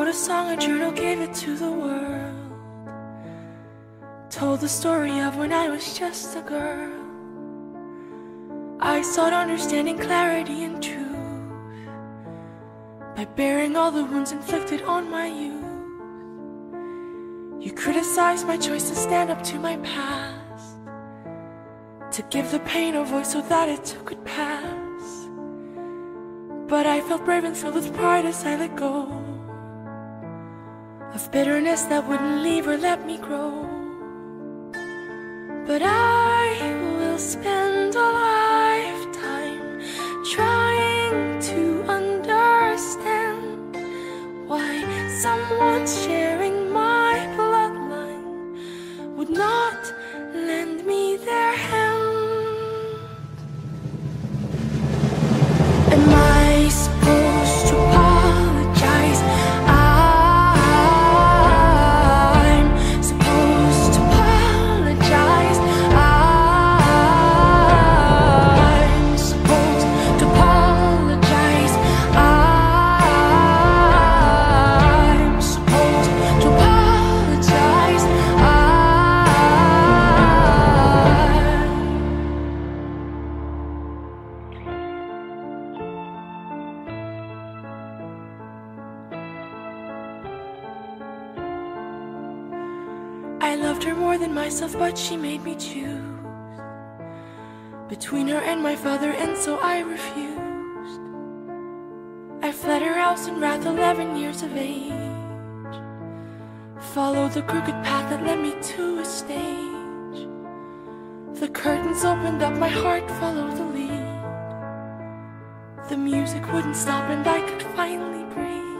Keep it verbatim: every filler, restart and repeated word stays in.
a song, a journal, gave it to the world. Told the story of when I was just a girl. I sought understanding, clarity, and truth by bearing all the wounds inflicted on my youth. You criticized my choice to stand up to my past, to give the pain a voice so that it too could pass. But I felt brave and filled with pride as I let go of bitterness that wouldn't leave or let me grow. But I will spend a lifetime trying to understand why someone sharing my bloodline would not lend me their hand. Am I supposed to apologize? I'm supposed to apologize. I'm supposed to apologize. I'm supposed to apologize. I loved her more than myself, but she made me choose between her and my father, and so I refused. I fled her house in wrath, eleven years of age, followed the crooked path that led me to a stage. The curtains opened up, my heart followed the lead. The music wouldn't stop and I could finally breathe.